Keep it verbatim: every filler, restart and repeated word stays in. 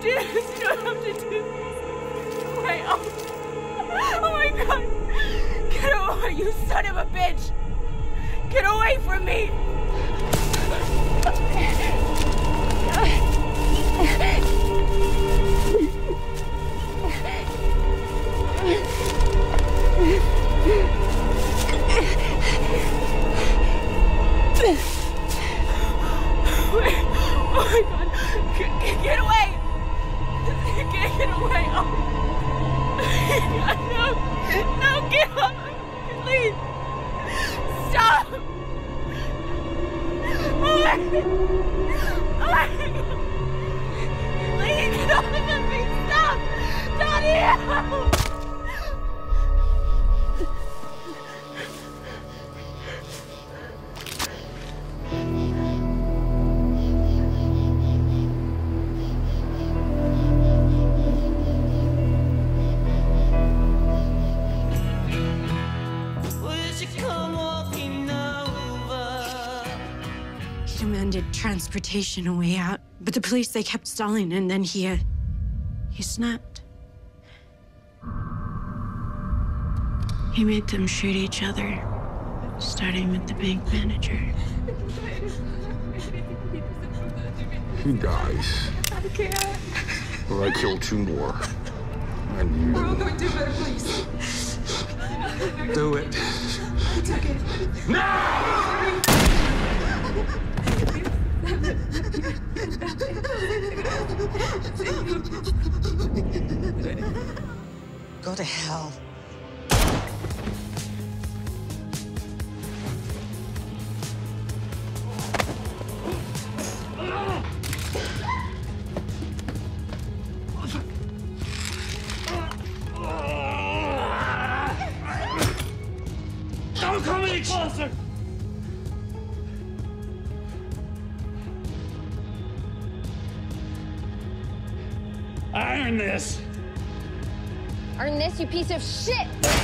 do this. You don't have to do this. Wait, oh. Oh my God. Get away, you son of a bitch. Get away from me. Oh my God. Get, get away. Get, get away. Oh. No. No, get off. Please. Stop. Oh my God. Oh my God. Please get off of me. Stop. Donnie. Demanded transportation a way out, but the police, they kept stalling, and then he, uh, he snapped. He made them shoot each other, starting with the bank manager. He dies. I can't. Or I kill two more. And you... We're all going to better place. Do it. I took it. No! Go to hell. Don't come any closer! I earned this. Earn this, you piece of shit!